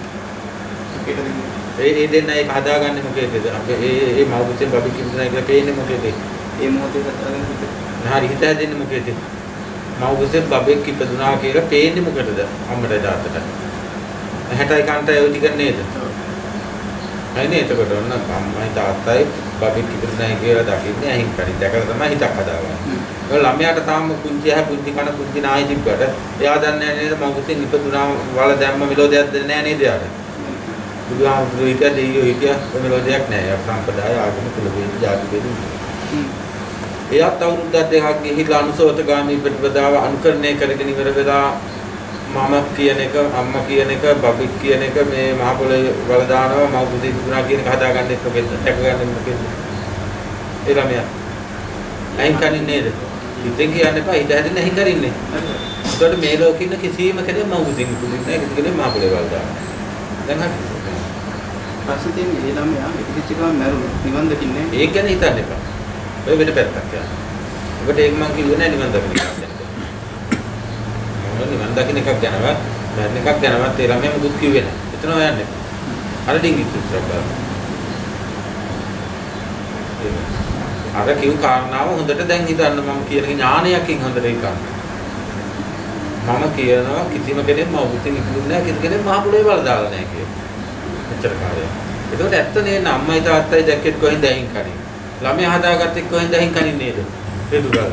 ඒ දෙන්න ඒක හදාගන්නේ මොකේද? අපි ඒ මවුසෙන් බබෙක් ඉපදුනා කියලා පේන්නේ මොකේද? ඒ මොහොතේ කතාගෙන හිටියේ. හරි හිතා දෙන්නේ මොකේද? මවුසෙන් බබෙක් ඉපදුනා කියලා පේන්නේ මොකටද? අම්මට දාතට. 60යි කන්ටයි ඔය ටික නේද? අයිනේ එතකොට ඔන්න අම්මයි තාත්තයි බබෙක් ඉපදුනායි කියලා දකින්නේ අහිං කරි. දැකලා තමයි හිතක් හදාගන්නේ. ඒ ළමයාට තාම පුංචි පුංචි කන පුංචි නායි තිබ්බට එයා දන්නේ නැහැ නේද මවුසෙන් ඉපදුනා වල දැම්ම මෙලෝදියක් දෙන්නේ නැහැ නේද යාට? බුදුහාමුදුරුවෝ හිටියා දෙයියෝ හිටියා ඔය මෙලෝදියක් නැහැ. සම්ප්‍රදාය ආගම කුල වේද ජාති වේද. එයාත් අවුරුද්දක් දෙකක් ගිහිල්ලා අනුසෝතගාමී ප්‍රතිපදාව අනුකරණය කරගෙන ඉවර වෙලා මම කියන එක අම්මා කියන එක බබෙක් කියන එක මේ මහ පොළොවේ වල දානවා මව පුතේ ඉපදුනා කියන එක හදාගන්න එක මොකෙන්ද? දැකගන්න මොකෙන්ද? ඒ ළමයා අයින් කන්නේ නේද? ඉතින් කියන්න එපා ඊට හැදෙන්න අයින් කරින්නේ. ඒකට මේ ලෝකෙ ඉන්න කිසිම කෙනෙක් මව පුතේ ඉපදුන්නේ නැහැ කිසි කෙනෙක් මහ පොළොවේ වල දානවා. දැන් හරි. පස්සේ තියෙන ඒ ළමයා ඉතිරිච්ච ගමන් මැරුණා. නිවන් දකින්නේ. ඒක ගැන හිතන්න එපා. ඔය වෙන පැත්තක් යනවා. ඔබට ඒක මං කිව්වේ නෑ නිවන් දකින්න එකක් ගැන. මම නිවන් දකින්න එකක් ගැනවත් මරණ එකක් ගැනවත් ඒ ළමයා මුදුත් කිව්වේ නෑ. එතන හොයන්නේ. අර ඩිංගිත් උත්තරයක් බලන්න. අර කිව් කාරණාව හොඳට දැන් හිතන්න මම කියන ඥානයකින් හොඳට හිතන්න. මම කියනවා කිසිම කෙනෙක් මව පුතෙන් ඉක්මුන්නේ නෑ කිසි කෙනෙක් මහ පොළොවේ වල දාලා නෑ කියලා. මෙච්චර කාලයක්. ඒකට ඇත්ත නේ අම්මයි තාත්තයි දැක්කෙත් කොහෙන්ද අයින් කරන්නේ? ළමයා හදාගත්තේ කොහෙන්ද අහිං කන්නේ නේද? හේතුගල.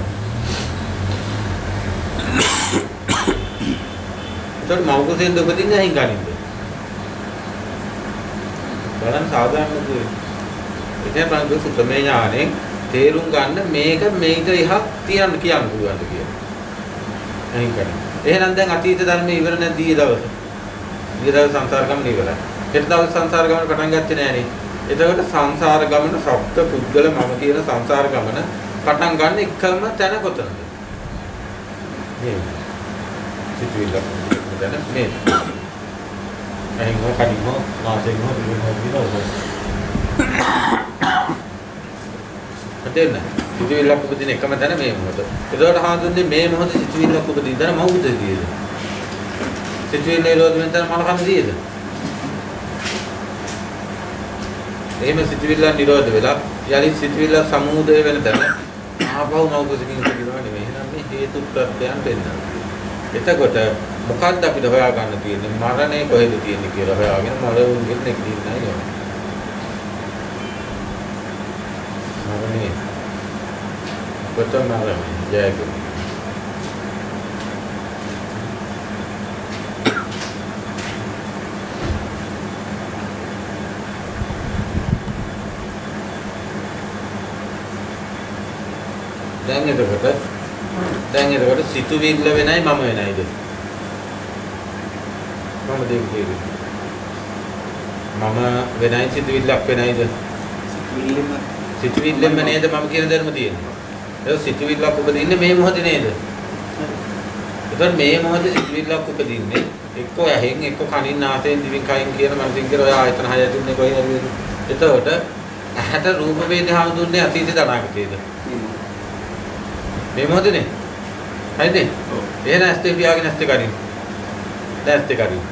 ඒතකොට මව්කුසෙන් දුපදින්නේ අහිං කනින්ද? බලන්න සාධාරණ දුවේ. ඉතින් බලන්න සුතමේ ඥාණයෙන් තේරුම් ගන්න මේක මේක ඉහක් තියන්න කියන්න පුළුවන්ද කියලා. අහිං කන්නේ. එහෙනම් දැන් අතීත ධර්මයේ ඉවර නැද්ද ඊයේ දවසේ? ඊයේ දවසේ සංසාර ගමන ඉවරයි. හෙට දවසේ සංසාර ගමන පටන් ගත්තේ නෑනේ. එතකොට සංසාර ගමන සප්ත පුද්ගල මම කියන සංසාර ගමන පටන් ගන්න එකම තැන කොතනද? මේ සිතුවිල්ල දැන මේ අහිංගෝ කණිමෝ නාසෙන්ගෝ දිවෙන්ගෝ දිනවෝ හදෙන්න සිතුවිල්ලක් උපදින එකම තැන මේ මොහොත. එතකොට හඳුන්නේ මේ මොහොත සිතුවිල්ලක් උපදින තැන මවුදදීද? සිතුවිල්ල නිරෝධ වෙන තැන මලකන්දීද? එහෙම සිතුවිල්ල නිරෝධ වෙලා යලි සිතුවිල්ල සමුදය වෙන තැන ආපහු මවුකුසකින් උපදිනවා නෙමෙයි. එහෙනම් මේ හේතු ප්‍රත්‍යයන් වෙනවා. එතකොට මොකක්ද අපිට හොයා ගන්න තියෙන්නේ? මරණය කොහෙද තියෙන්නේ කියලා හොයාගෙන මලවුන්ගෙන් නැගිටින්නයි ඕනේ. මරණය ඔබට මම ජයග්‍රහයි. දැන් එතකොට සිතුවිල්ල වෙනයි මම වෙනයිද? මම දෙක කියන්නේ. මම වෙනයි සිතුවිල්ලක් වෙනයිද? සිතුවිල්ලෙම නේද මම කියන ධර්ම තියෙන්නේ. ඒක සිතුවිල්ලක් උපදින්නේ මේ මොහොතේ නේද? එතකොට මේ මොහොතේ සිතුවිල්ලක් උපදින්නේ එක්ක ඇහෙන් එක්ක කනින් නාසයෙන් දිවෙන් කයින් කියන මනසින් කියන ඔය ආයතන හය ඇතුලේ කොහේද? එතකොට ඇහැට රූප වේදනාව දුන්නේ අතීතේ අනාගතේද? මේ මොහොතේනේ. හරිද? ඔව්. එහෙනම් ඇස්තේ පියාගෙන ඇස්තේ කරින්. දැන් ඇස්තේ කරින්.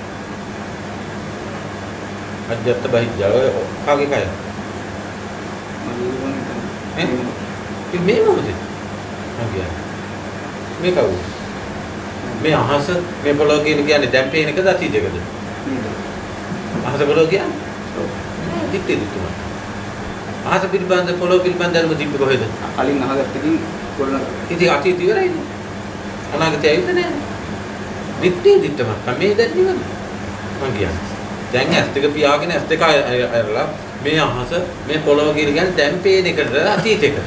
අජත්ත බහිජ්ජව කාගේ කය? මේ මොහොතේ. මේ කවුද? මේ අහස මේ පොළොව කියන්නේ දැන් පේන එකද අතීතයකද? අහස පොළොව කියන්නේ? ඔව්. දිත්තේ දිතුමා. අහස පිළිබඳ පොළොව පිළිබඳ ධර්ම තිබ්බ කොහෙද? කලින් අහගත්තකින් කොල්ල ඉතින් අතීතය ඉවරයිනේ. අනාගතය ඉවර නෑ. දිත්තේ දිත්තම තමයි දැන් ඉවර. මං කියන්නේ. දැන් ඇස් දෙක පියාගෙන ඇස් දෙක අරලා මේ අහස මේ පොළොව කියන්නේ දැන් පේන එකද අතීතයකද?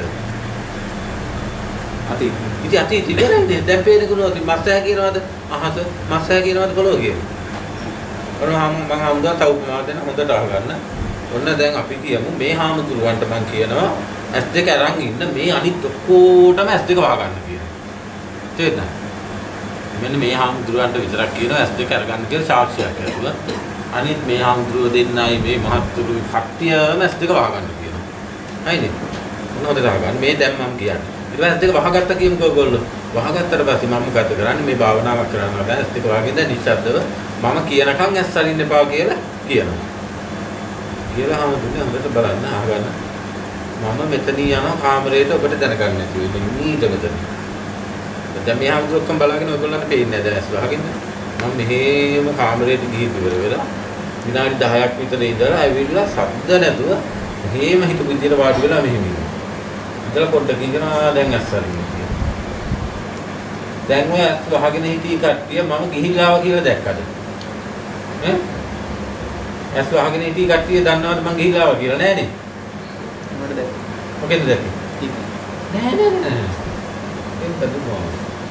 අතීත. ඉතින් අතීත ඉවරයිනේ. දැන් පේන කෙනාද මස්සය කියනවාද අහස මස්සය කියනවාද පොළොව කියන්නේ? මම හමුදා තව උපමාවක් දෙන්න හොඳට අහගන්න. ඔන්න දැන් අපි කියමු මේ හාමුදුරුවන්ට මං කියනවා ඇස් දෙක අරන් ඉන්න මේ අනිත් ඔක්කොටම ඇස් දෙක වහගන්න කියලා. තේරෙනවද? මෙන්න මේ හාමුදුරුවන්ට විතරක් කියනවා ඇස් දෙක අරගන්න කියලා සාක්ෂියක් ඇතුව. අනිත් මේ හාමුදුරුව දෙන්නයි මේ මහත්තුරු කට්ටියම ඇස් දෙක වහගන්න කියනවා. හරිනේ? මොනවද වහගන්න? මේ දැන් මම කියන්නේ. ඊට පස්සේ ඇස් දෙක වහගත්තා කියමුකෝ ඔයගොල්ලෝ. වහගත්තට පස්සේ මම මොකද කරන්නේ? මේ භාවනාවක් කරනවා දැන් ඇස් දෙක වහගෙන දැන් නිශ්ශබ්දව මම කියනකම් ඇස් අරින්න එපා කියලා කියනවා. කියලා හාමුදුරුවෝ හොඳට බලන්න අහගන්න. මම මෙතන යනවා කාමරේට ඔබට දැනගන්න නැති වෙන්නේ නීත මෙතන. දැන් මේ හාමුදුරුවෝ බලාගෙන ඔයගොල්ලන්ට පේන්නේ නැහැ දැස් වහගෙන. මම මෙහෙම කාමරේට ගිහින් ඉවර වෙලා විනාඩි 10ක් විතර ඉඳලා ඇවිල්ලා ශබ්ද නැතුව මෙහෙම හිටපු විදියට වාඩි වෙලා මෙහෙම ඉන්නවා. ඉතල පොඩ්ඩක් ඉඳලා දැන් ඇස්සරින්න කියලා. දැන් ඔය ඇස් වහගෙන හිටී කට්ටිය මම ගිහිල්ලා ආවා කියලා දැක්කද? ඈ? ඇස් වහගෙන හිටී කට්ටිය දන්නවද මම ගිහිල්ලා ආවා කියලා නෑනේ. මට දැක්ක. මොකෙන්ද දැක්කේ? නෑ. ඒක දුන්නා.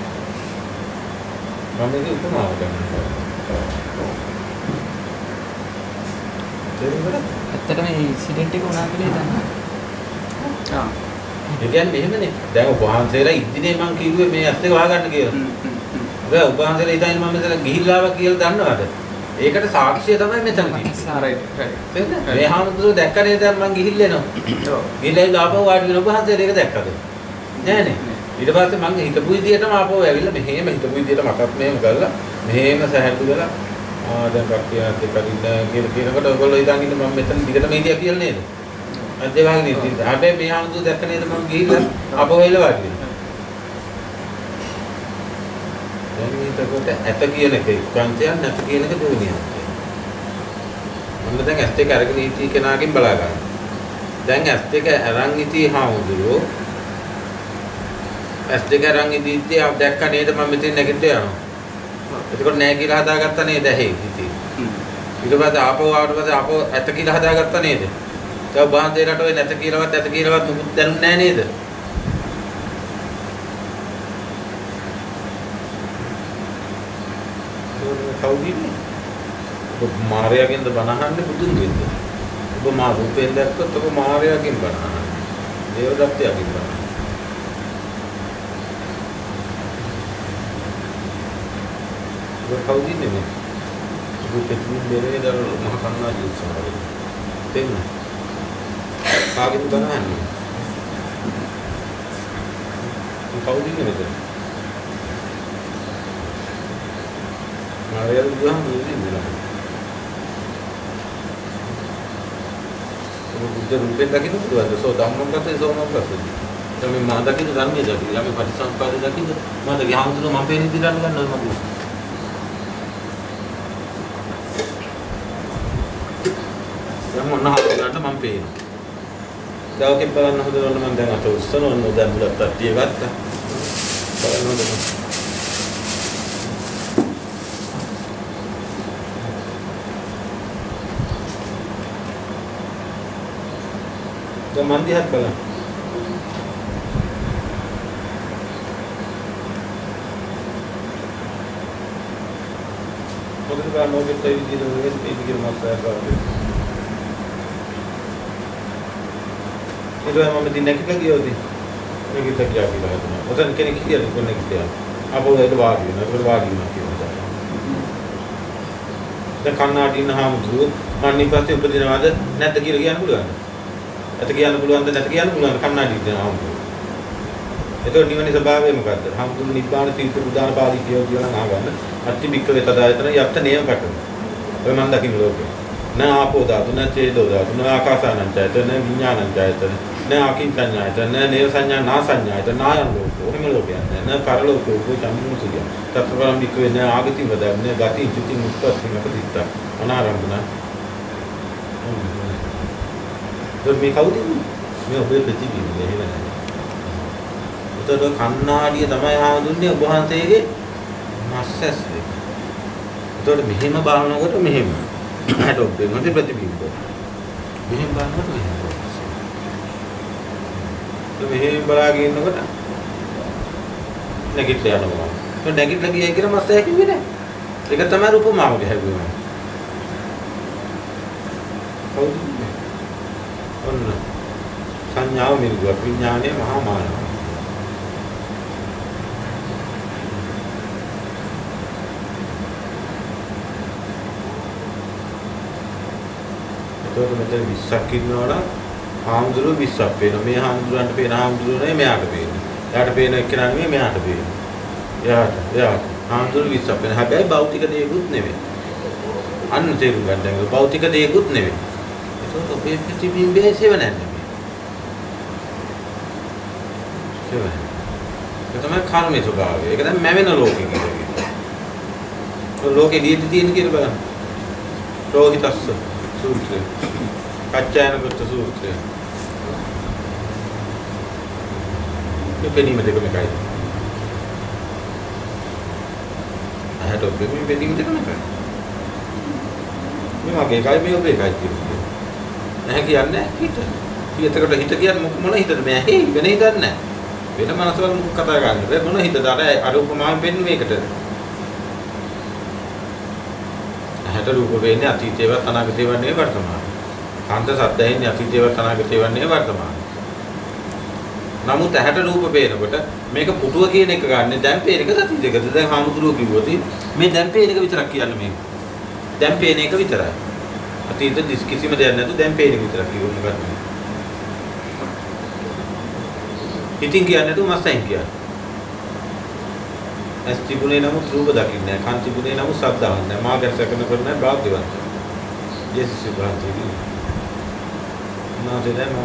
මම ඒක උපමාව ගන්නවා. ඇත්තටම මේ ඉන්සිඩන්ට් එක වුණා කියලා හිතන්න. ඒ කියන්නේ මෙහෙමනේ. දැන් ඔබ වහන්සේලා ඉදිනේ මං කිව්වේ මේ ඇස් දෙක වහගන්න කියලා. දැන් ඔබ වහන්සේලා ඉතින් මම මෙතන ගිහිල්ලා ආවා කියලා දන්නවද? ඒකට සාක්ෂිය තමයි මෙතන තියෙන්නේ. රයිට්. මේ හාමුදුරුවෝ දැක්කනේ දැන් මං ගිහිල්ලා එනවා. ඔව්. ගිහිල්ලා ආපහු වාඩි වෙන ඔබ වහන්සේලා ඒක දැක්කද? නෑනේ. ඊට පස්සේ මං හිතපු විදියටම ආපහු ඇවිල්ලා මෙහෙම හිතපු විදියට මටත් මෙහෙම කරලා මෙහෙම සැහැල්ලු කරලා දැන් කට්ටියක් දෙකකින් කියනකොට ඔයගොල්ලෝ ඉතින් ඉන්න මම මෙතන දිගටම හිටියා කියලා නේද? අද වගේ නේද? හැබැයි මේ හාමුදුරුවෝ දැක්ක නේද මං ගිහිල්ලා ආපහු ඇවිල්ලා වාඩි වෙනවා. දැන් මේකට ඇත කියන එක කාන්තයන් නැත කියන එක දෙවෙනියක්. මම දැන් ඇස් දෙක අරගෙන ඉති කෙනාගෙන් බලා ගන්න. දැන් ඇස් දෙක අරන් ඉති හාමුදුරුවෝ ඇස් දෙක අරන් ඉදිද්දී ආ දැක්ක නේද මම මෙතන නැගිටලා යනවා. එතකොට නෑ කියලා හදාගත්තා නේද ඇහි ඉතින්. ඊට පස්සේ ආපහු ආවට පස්සේ ආපහු ඇත කියලා හදාගත්තා නේද? දැන් බාන්දේරට ඔය නැත කියලාවත් ඇත කියලාවත් මුකුත් දැනුන්නේ නෑ නේද? කවුද ඉන්නේ? ඔබ මාර්යාගෙන්ද බනහන්නේ බුදුන්ගෙන්ද? ඔබ මා රූපයෙන් දැක්කොත් ඔබ මාර්යාගෙන් බනහන්නේ. දේවදත්තයාගෙන් බනහන්නේ. ඔබ කවුද ඉන්නේ මේ? ඔබ පෙතුම් බෙරේ දර මහ කන්නා ජීවිතවල. දෙන්න. කාගෙන් බනහන්නේ? කවුද ඉන්නේ මෙතන? මාර්යා දුවහම ඉන්නවා. බුද්ධ රූපෙන් දකින්න පුළුවන්ද? සෝ ධම්මංගතේ සෝමංගතේ. දැන් මේ මා දකින්න ධර්මයේ දකින්න. අපි පටිසම්පාදේ දකින්න. මම දකින්න හාමුදුරුවෝ මම පේන ඉදිරියට ගන්නවා මම. දැන් මොන හාමුදුරුවන්ට මම පේනවා. දවකේ බලන්න හොදවන්න මම දැන් අත උස්සන ඔන්න දැන් බුලත් තට්ටිය ගත්තා. බලන්න හොදන්න. දැන් මන් දිහාත් බලන්න. මොකද බලන්න ඕකේ තේ විදිහට වෙන්නේ මේ විදිහට මාස්ටර් කරලා. ඒක මම දින නැගිටලා ගියොත් මේක ඉතින් ගියා කියලා හිතනවා. ඔතන කෙනෙක් කියලා කොන්නේ කියලා. අපෝ ඒක වාඩි වෙනවා. ඒක වාඩි වෙනවා කියනවා. දැන් කන්නාඩි ඉන්න හාමුදුරුවෝ මන්නේ පස්සේ උපදිනවද නැද්ද කියලා කියන්න පුළුවන්ද? නැත කියන්න පුළුවන්ද නැත කියන්න පුළුවන්ද කන්නාඩි ඉන්න හාමුදුරුවෝ. එතකොට නිවනේ ස්වභාවය මොකද්ද? හාමුදුරුවෝ නිබ්බාන තීර්ථ උදාන පාදී කියනවා අහගන්න. අත්ති බික්කවේ තදායතන යත්ත නේම කටන. ඔය මන් දකින්න ලෝකේ. නා ආපෝ ධාතු නා චේදෝ ධාතු නා ආකාසානං චෛතන විඥානං චෛතන නා අකින්චඤ්ඤායතන නේව සංඥා නා සංඥායතන නායං ලෝකෝ එහෙම ලෝකයක් නෑ නා පරලෝකෝ කොයි චම්මුසිය තත්පරම් වික්‍රේ නා ආගති වදන්නේ ගති චුති මුක්ති නපදිත්ත අනාරම්භන මේ කවුද මේ ඔබේ ප්‍රතිබිම්බය එහෙම නෑ උතර කන්නාඩිය තමයි ආදුන්නේ ඔබ වහන්සේගේ මස්සස් දෙක උතර මෙහෙම බලනකොට මෙහෙම හැට ඔබේ මොකද ප්‍රතිබිම්බය මෙහෙම බලනකොට මෙහෙම මෙහෙම බලාගෙන ඉන්නකොට නැගිටලා යනවා. ඒ නැගිටලා ගියයි කියලා මස්ස හැකින්නේ නැහැ. ඒක තමයි රූපමාවගේ හැදුවා. කවුද? ඔන්න සංඥාව මිරිගුව විඥානයේ මහා මානව. එතකොට මෙතන 20ක් ඉන්නවනම් හාමුදුරුවෝ 20ක් පේනවා. මේ හාමුදුරුවන්ට පේන හාමුදුරුවෝ නෙමෙයි මෙයාට පේන්නේ. එයාට පේන එක්කෙනා නෙමෙයි මෙයාට පේන්නේ. එයාට හාමුදුරුවෝ 20ක් පේන. හැබැයි භෞතික දේකුත් නෙමෙයි. අන්න තේරුම් ගන්න දැන් භෞතික දේකුත් නෙමෙයි. ඒකත් ඔබේ ප්‍රතිබිම්බයේ සෙවණක් නෙමෙයි. සෙවණ. ඒක තමයි කර්මයේ ස්වභාවය. ඒක තමයි මැවෙන ලෝකෙ කියන්නේ. ඔය ලෝකෙ දීති තියෙන කියලා බලන්න. රෝහිතස්ස සූත්‍රය. කච්චායනගත සූත්‍රය. මේ පෙනීම දෙකම එකයි. අහට ඔබ මේ පෙනීම දෙකම එකයි. මේ මගේ එකයි මේ ඔබේ එකයි කියන්නේ. නැහැ කියන්නේ හිත. හිතකට හිත කියන්නේ මොන හිතද මේ ඇහි වෙන හිතක් නැහැ. වෙන මනසවල මොකක් කතා කරන්නේ. මොන හිතද අර උපමාවෙන් පෙන්නේ මේකට. ඇහැට රූප වෙන්නේ අතීතේවත් අනාගතේවත් නෙවෙයි වර්තමාන. කාන්ත සද්දයෙන් අතීතේවත් අනාගතේවත් නෙවෙයි වර්තමාන. නමුත් ඇහැට රූප පේනකොට මේක පුටුව කියන එක ගන්න දැන් පේන එක අතීතයකද දැන් හාමුදුරුවෝ කිව්වොත් මේ දැන් පේන එක විතරක් කියන්නේ මේක. දැන් පේන එක විතරයි. අතීත කිසිම දෙයක් නැතු දැන් පේන එක විතරක් කිව්වොත් මොකක්ද? ඉතින් කියන්නේ නැතු මස්සෙන් කියන්නේ. ඇස් තිබුණේ නමුත් රූප දකින්නේ නැහැ. කන් තිබුණේ නමුත් ශබ්ද අහන්නේ නැහැ. මා ගැස කරනකොට නැහැ භාග්‍යවත්. ජේසුස් වහන්සේ නාසයෙන් මා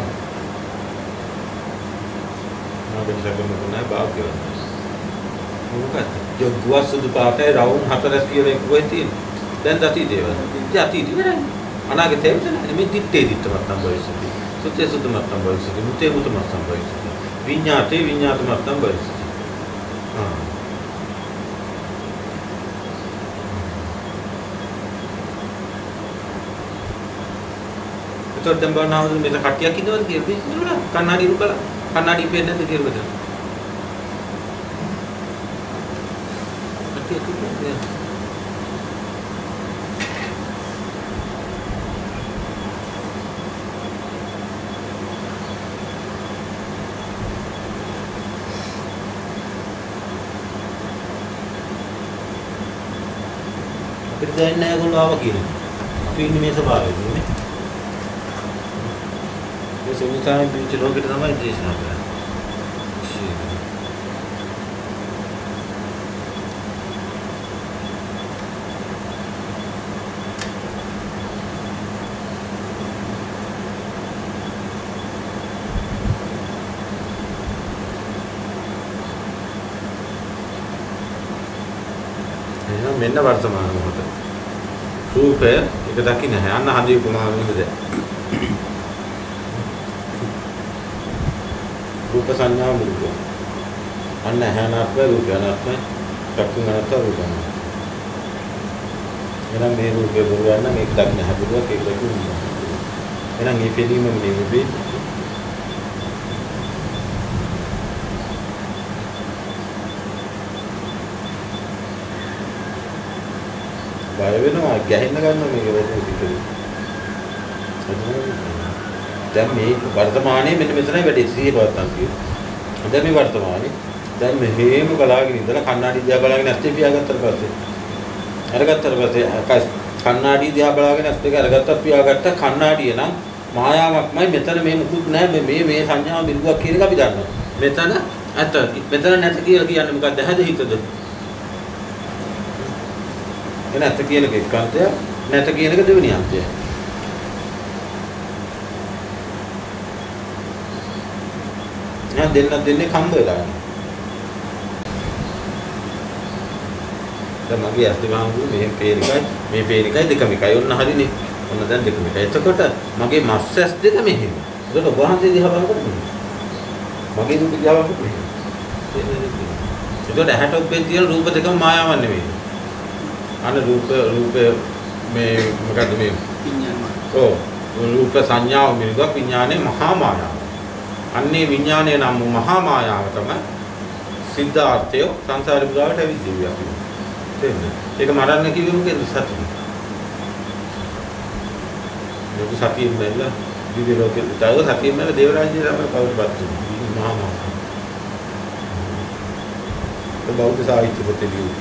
ගැස කරනකොට නැහැ භාග්‍යවත්. මොකක්ද? යොග්ගුව සුදු පාටේ රවුම් හතරස් කියලා එක වෙයි තියෙන්නේ. දැන් අතීතේව. ඉතින් අතීතේ ඉවරයි. අනාගතේ ඉවරයි. මේ දිත්තේ දිත්තමත් සම්බවිසති. සුත්තේ සුත්තමත් සම්බවිසති. මුතේ මුතමත් සම්බවිසති. විඤ්ඤාතේ විඤ්ඤාතමත් සම්බවිසති. එතකොට දැන් බලනවා මේක කට්ටියක් ඉන්නවද කියලා බලන්න. කන්නාඩි රු බලන්න. කන්නාඩි පේන්නේ නැද්ද කියලා බලන්න. කට්ටියක් ඉන්නවද? අපිට දැනෙන්නේ නැහැ ඒගොල්ලෝ ආවා කියලා. අපි ඉන්නේ මේ ස්වභාවයෙන් නේ. ඒ සුනිතායි පිට ලෝකෙට තමයි දේශනා කරන්නේ. මෙන්න වර්තමාන මොහොත. රූපය එක දකින්න නැහැ. අන්න හඳේ උපමාවෙන් ඉඳලා. රූප සංඥා මුරුක. අන්න ඇහැනාත්ම රූපයනාත්ම චක්කුනාත්ම රූපනාත්ම. එහෙනම් මේ රූපේ බුදුරන්න මේක දක්න හැදුවා ඒක ලකුණු. එහෙනම් මේ පිළීමම නෙවෙයි. බය වෙනවා ගැහෙන්න ගන්නවා මේක වැඩි විදිහට. දැන් මේ වර්තමානයේ මෙන්න මෙතනයි වැඩි සිහිය පවත්තන් කියනවා. දැන් මේ වර්තමානයේ දැන් මෙහෙම බලාගෙන ඉඳලා කණ්ණාඩි දිහා බලාගෙන ඇස් දෙක පියාගත්තට පස්සේ අරගත්තට පස්සේ කණ්ණාඩි දිහා බලාගෙන ඇස් දෙක අරගත්තා පියාගත්ත කණ්ණාඩිය නම් මායාවක්මයි මෙතන මේ මුකුත් නැහැ මේ සංඥාව මිරුවක් කියන එක අපි දන්නවා. මෙතන ඇත මෙතන නැත කියලා කියන්නේ මොකක්ද? ඇහැද හිතද? නැත කියන එක එක්කන්තය නැත කියන එක දෙවෙනි අන්තය. නෑ දෙන්නේ කම්බ වෙලා යනවා. දැන් මගේ ඇස් දෙක හංගුනේ මේ පේනිකයි මේ පේනිකයි දෙකම එකයි. ඔන්න හරිනේ. ඔන්න දැන් දෙකම එකයි. එතකොට මගේ මස් ඇස් දෙක මෙහෙම. එතකොට වහන්සේ දිහා බලනකොට මගේ රූප දිහා බලනකොට මෙහෙම. එතකොට ඇහැට ඔබෙන් තියෙන රූප දෙකම මායාවක් නෙවෙයි. අන රූප මේ මොකද්ද මේ විඥාන. ඔව් රූප සංඥාව මිලුවා විඥානේ මහා මායාව. අන්නේ විඥානයේ නම් මහා මායාව තමයි සිද්ධාර්ථය සංසාර පුරාවට ඇවිදින්නේ අපි. තේරෙනවද? ඒක මරන්න කිව්වෙ මොකේද? සතිය. මේක සතියෙන් බැලුව දිව්‍ය ලෝකේ දාව සතියෙන් බැලුව දේව රාජ්‍යය තමයි කවුරුපත් වෙන්නේ. මහා මායාව. ඒ බෞද්ධ සාහිත්‍ය පොතේ ලියුවා.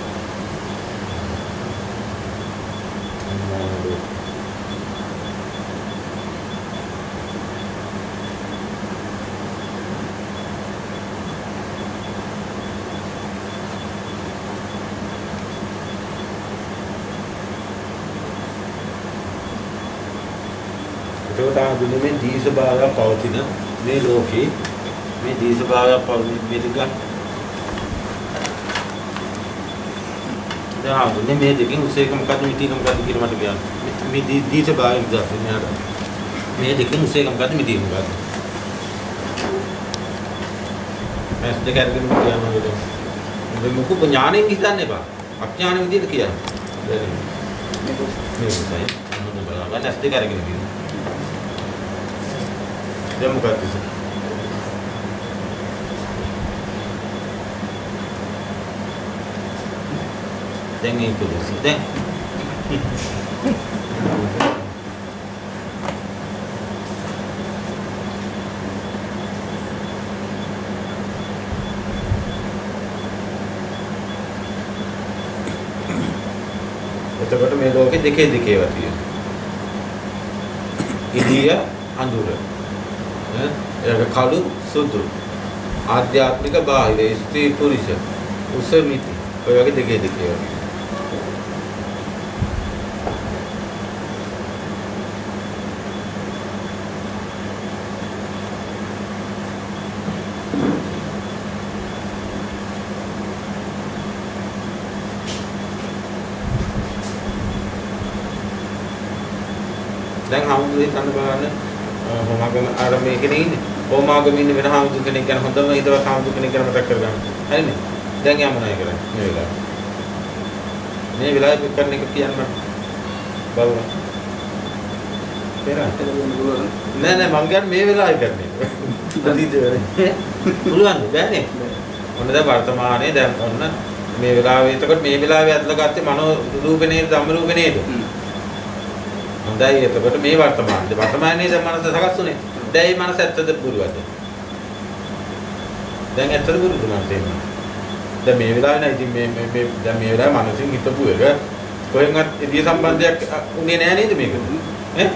ඒකට දුන්නේ මේ දීසභාවය පවතින මේ ලෝකේ මේ දීසභාවය පවතින මෙදිග දැන් දුන්නේ මේ දෙකෙන් උසේක මොකද්ද මිටික මොකද්ද කියලා මට කියන්න. මේ දීසභාවය ඉඳලා මේ දෙකෙන් උසේක මොකද්ද මිටික මොකද්ද? මේස් දෙක අරගෙන කියනවා. මේ මොකක් ඥාණයෙන් හිතන්න එපා. අඥාන විදිහට කියන්න. මේක උසයි. මොන බලන්න ඇස් දෙක අරගෙන කියනවා. දැන් මොකක්ද? දැන් ඒක දුසි. දැන් එතකොට මේ ලෝකෙ දෙකේ ඒවා තියෙනවා. ඉදිය අඳුර. ඒක කළු සුදු ආධ්‍යාත්මික බාහිර ස්ත්‍රී පුරුෂ උස මිති ඔය වගේ දෙකේ වගේ. දැන් හමුදුවේ කන්න බලන්න හොමාගම අර මේකනේ ඉන්නේ. හොමාගම ඉන්න වෙන හමුදු කෙනෙක් ගැන හොඳම හිතවත් හමුදු කෙනෙක් ගැන මතක් කරගන්න. හරිනේ. දැන් යමු නෑ කරන්නේ මේ වෙලාවේ. මේ වෙලාවේ කරන එක කියන්න බලන්න. පෙරට නෑ මං කියන්නේ මේ වෙලාවේ කරන්නේ. පුළුවන් බෑනේ. ඔන්න දැන් වර්තමානයේ දැන් ඔන්න මේ වෙලාවේ එතකොට මේ වෙලාවේ ඇදලා ගත්තේ මනෝ රූපේ නේද ධම්ම රූපේ නේද? හොඳයි එතකොට මේ වර්තමානයේ දැන් මනස සකස් උනේ. දැන් මේ මනස ඇත්තද පුරුවද? දැන් ඇත්තද පුරුද මන් තේරෙනවා. දැන් මේ වෙලාවේ නෑ ඉතින් මේ දැන් මේ වෙලාවේ මනසින් හිතපු එක කොහෙන්වත් ඉදිය සම්බන්ධයක් උනේ නෑ නේද මේකද? ඈ?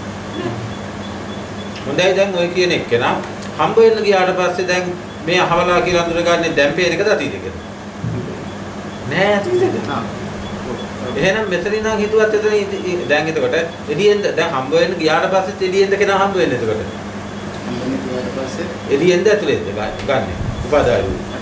හොඳයි දැන් ඔය කියන එක්කෙනා හම්බ වෙන්න ගියාට පස්සේ දැන් මේ අහවලා කියලා අඳුරගන්නේ දැන් පේන එකද අතීතයකද? නෑ අතීතයකද? එහෙනම් මෙතන ඉඳන් හිතුවත් එතන දැන් එතකොට එළියෙන්ද දැන් හම්බ වෙන්න ගියාට පස්සේ එළියෙන්ද කෙනා හම්බ වෙන්නේ එතකොට? හම්බ වෙන්න ගියාට පස්සේ එළියෙන්ද ඇතුළේද ගන්න උපාදාය රූප.